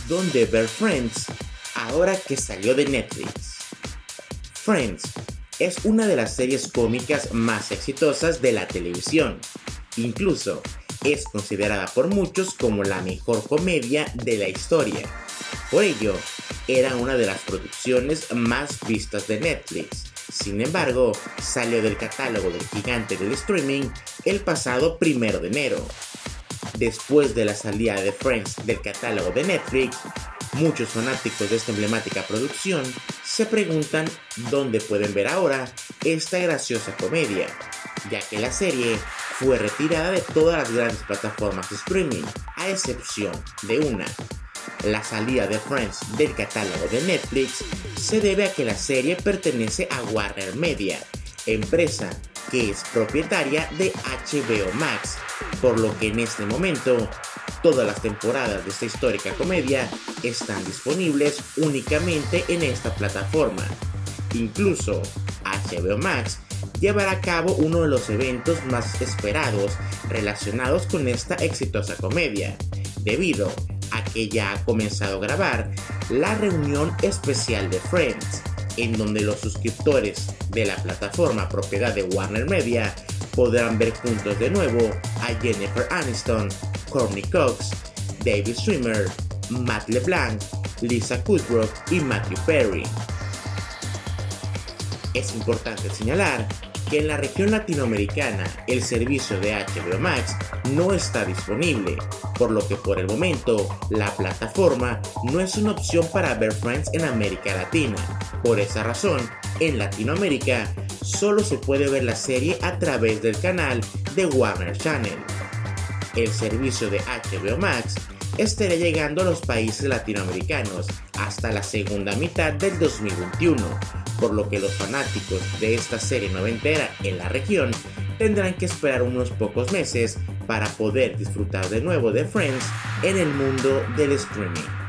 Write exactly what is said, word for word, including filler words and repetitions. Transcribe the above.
dónde ver Friends ahora que salió de Netflix. Friends es una de las series cómicas más exitosas de la televisión. Incluso es considerada por muchos como la mejor comedia de la historia. Por ello, era una de las producciones más vistas de Netflix. Sin embargo, salió del catálogo del gigante del streaming el pasado primero de enero. Después de la salida de Friends del catálogo de Netflix, muchos fanáticos de esta emblemática producción se preguntan dónde pueden ver ahora esta graciosa comedia, ya que la serie fue retirada de todas las grandes plataformas de streaming, a excepción de una. La salida de Friends del catálogo de Netflix se debe a que la serie pertenece a Warner Media, empresa que es propietaria de H B O Max, por lo que en este momento todas las temporadas de esta histórica comedia están disponibles únicamente en esta plataforma. Incluso H B O Max llevará a cabo uno de los eventos más esperados relacionados con esta exitosa comedia, debido a que ya ha comenzado a grabar la reunión especial de Friends, en donde los suscriptores de la plataforma propiedad de Warner Media podrán ver juntos de nuevo a Jennifer Aniston, Courtney Cox, David Schwimmer, Matt LeBlanc, Lisa Kudrow y Matthew Perry. Es importante señalar que en la región latinoamericana el servicio de H B O Max no está disponible, por lo que por el momento la plataforma no es una opción para ver Friends en América Latina. Por esa razón, en Latinoamérica solo se puede ver la serie a través del canal de Warner Channel. El servicio de H B O Max estará llegando a los países latinoamericanos hasta la segunda mitad del dos mil veintiuno, por lo que los fanáticos de esta serie noventera en la región tendrán que esperar unos pocos meses para poder disfrutar de nuevo de Friends en el mundo del streaming.